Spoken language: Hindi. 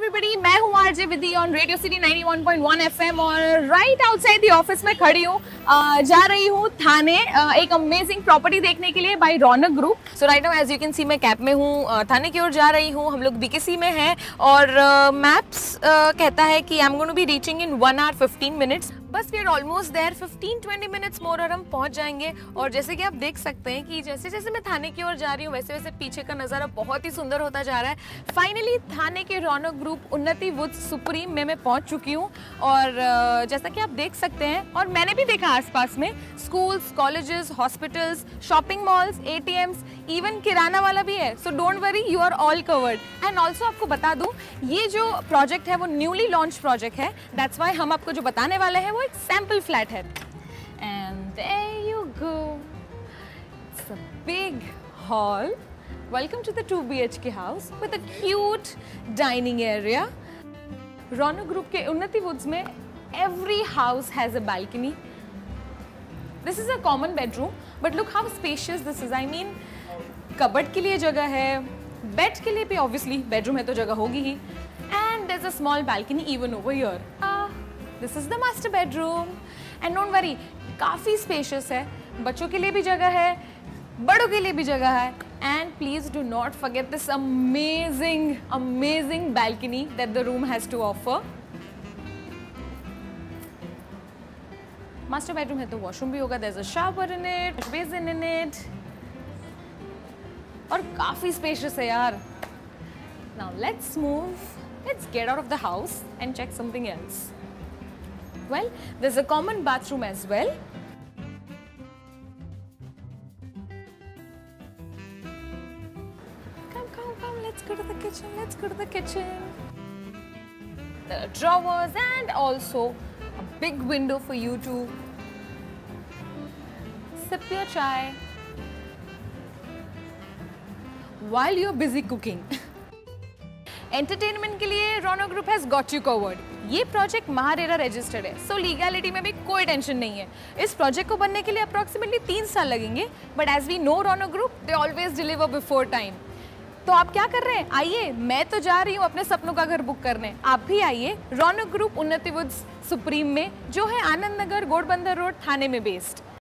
एवरीबॉडी, मैं हूँ RJ Vidhi on radio city 91.1 FM और राइट आउटसाइड द ऑफिस में खड़ी हूँ। जा रही हूँ थाने एक अमेजिंग प्रॉपर्टी देखने के लिए by Raunak group. So right now as you can see मैं कैब में हूँ, थाने की ओर जा रही हूँ। हम लोग बीकेसी में हैं और मैप्स कहता है कि I am going to be reaching in 1 hour 15 minutes। बस we are almost there, 15-20 minutes more और हम पहुंच जाएंगे। और जैसे कि आप देख सकते हैं कि जैसे जैसे मैं थाने की ओर जा रही हूँ वैसे वैसे पीछे का नज़ारा बहुत ही सुंदर होता जा रहा है। फाइनली थाने के Raunak group Unnati woods supreme में मैं पहुंच चुकी हूँ और जैसा कि आप देख सकते हैं और मैंने भी देखा आसपास में schools, colleges, hospitals, shopping malls, ATMs, even किराना वाला भी है। So don't worry, you are all covered. And also आपको बता दूं, ये जो प्रोजेक्ट है वो न्यूली लॉन्च प्रोजेक्ट है। दैट्स वाई हम आपको जो बताने वाले हैं वो एक सैम्पल फ्लैट है। And there you go, it's a big hall. Welcome to the 2 BHK house with a cute dining area. Raunak group के उन्नति वुड्स में every house has a balcony. This is a common bedroom but look how spacious this is. I mean cupboard के लिए जगह है, बेड के लिए भी ऑब्वियसली बेडरूम है तो जगह होगी ही। And there is a small balcony even over here. This is the master bedroom and don't worry, काफ़ी स्पेशियस है। बच्चों के लिए भी जगह है, बड़ों के लिए भी जगह है। And please do not forget this amazing amazing balcony that the room has to offer. Master bedroom है तो वॉशरूम भी होगा। There is a shower in it, basin in it और काफी स्पेशियस है यार। Now let's move, let's get out of the house and check something else. Well, there is a common bathroom as well. Come, let's go to the kitchen, let's go to the kitchen. There are drawers and also a big window for you to sip your chai while you're busy cooking. Entertainment के लिए Raunak group has got you covered. ये प्रोजेक्ट महारेरा रजिस्टर्ड है, सो लीगैलिटी में भी कोई टेंशन नहीं है। इस प्रोजेक्ट को बनने के लिए अप्रॉक्सीमेटली 3 साल लगेंगे but as we know Raunak group, they always deliver before time. तो आप क्या कर रहे हैं? आइए, मैं तो जा रही हूँ अपने सपनों का घर बुक करने। आप भी आइए Raunak group Unnati woods supreme में, जो है आनंद नगर, घोड़बंदर रोड, थाने में बेस्ड।